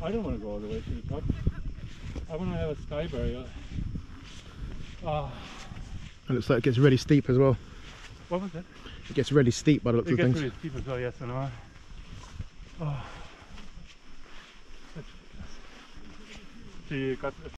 I don't want to go all the way to the top. I want to have a sky burial. It looks like it gets really steep as well. What was it? It gets really steep by the looks of things. It gets really steep as well, yes, I know. So you got